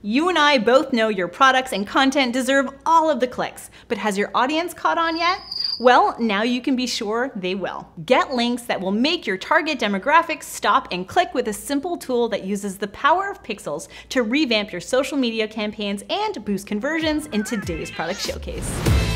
You and I both know your products and content deserve all of the clicks, but has your audience caught on yet? Well, now you can be sure they will. Get links that will make your target demographics stop and click with a simple tool that uses the power of pixels to revamp your social media campaigns and boost conversions in today's product showcase.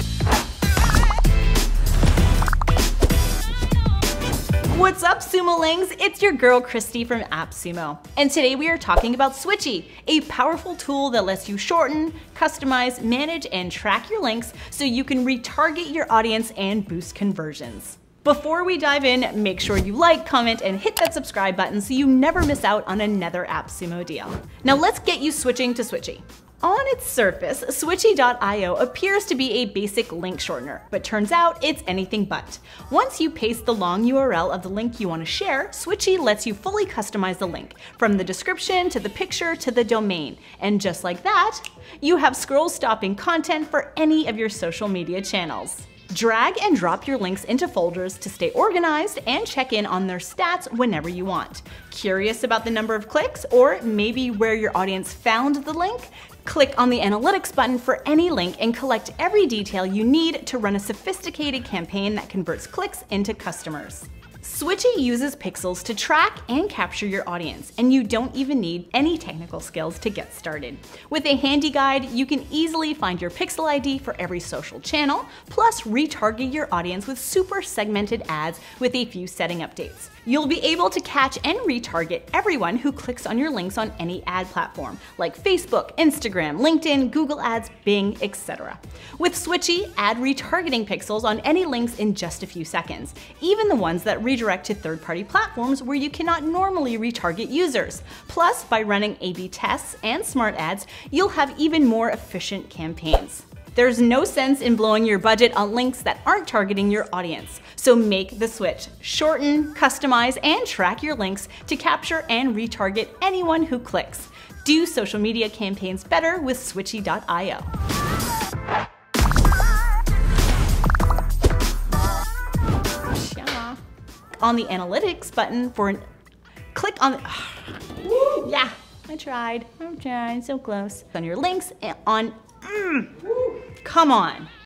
What's up, Sumolings? It's your girl Christy from AppSumo. And today we are talking about Switchy, a powerful tool that lets you shorten, customize, manage, and track your links so you can retarget your audience and boost conversions. Before we dive in, make sure you like, comment, and hit that subscribe button so you never miss out on another AppSumo deal. Now let's get you switching to Switchy. On its surface, Switchy.io appears to be a basic link shortener, but turns out it's anything but. Once you paste the long URL of the link you want to share, Switchy lets you fully customize the link, from the description to the picture to the domain. And just like that, you have scroll-stopping content for any of your social media channels. Drag and drop your links into folders to stay organized and check in on their stats whenever you want. Curious about the number of clicks, or maybe where your audience found the link? Click on the analytics button for any link and collect every detail you need to run a sophisticated campaign that converts clicks into customers. Switchy uses pixels to track and capture your audience, and you don't even need any technical skills to get started. With a handy guide, you can easily find your pixel ID for every social channel, plus retarget your audience with super segmented ads with a few setting updates. You'll be able to catch and retarget everyone who clicks on your links on any ad platform, like Facebook, Instagram, LinkedIn, Google Ads, Bing, etc. With Switchy, add retargeting pixels on any links in just a few seconds, even the ones that redirect to third-party platforms where you cannot normally retarget users. Plus, by running A/B tests and smart ads, you'll have even more efficient campaigns. There's no sense in blowing your budget on links that aren't targeting your audience. So make the switch. Shorten, customize, and track your links to capture and retarget anyone who clicks. Do social media campaigns better with Switchy.io. On the analytics button for an click on the, yeah, I'm trying so close. On your links and on, come on.